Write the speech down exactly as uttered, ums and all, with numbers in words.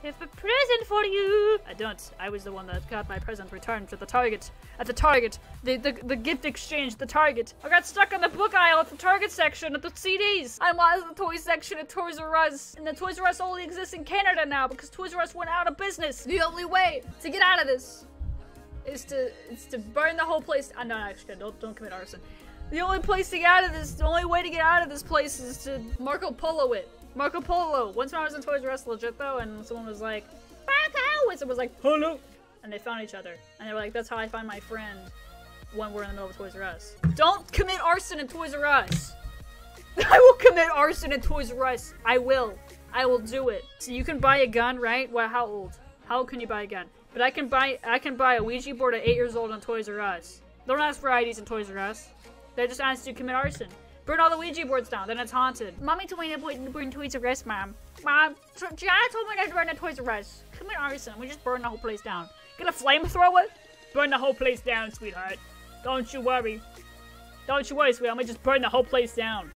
have a present for you. I don't. I was the one that got my present returned to the Target. At the Target. The, the, the gift exchange, the Target. I got stuck in the book aisle at the Target section at the C Ds. I'm at the toy section at Toys R Us. And the Toys R Us only exists in Canada now because Toys R Us went out of business. The only way to get out of this is to is to burn the whole place. I'm not actually don't don't commit arson. The only place to get out of this, the only way to get out of this place is to Marco Polo it. Marco Polo. Once when I was in Toys R Us legit though, and someone was like, Marco! And someone was like, hello! And they found each other. And they were like, that's how I find my friend when we're in the middle of Toys R Us. Don't commit arson in Toys R Us! I will commit arson in Toys R Us. I will. I will do it. So you can buy a gun, right? Well, how old? How old can you buy a gun? But I can buy I can buy a Ouija board at eight years old in Toys R Us. Don't ask for I Ds in Toys R Us. They just asked you to commit arson. Burn all the Ouija boards down, then it's haunted. Mommy told me to burn Toys R Us, Mom. Mom, so Gianna told me not to burn the Toys R Us. Commit arson, we just burn the whole place down. Get a flamethrower? Burn the whole place down, sweetheart. Don't you worry. Don't you worry, sweetheart, I'm gonna just burn the whole place down.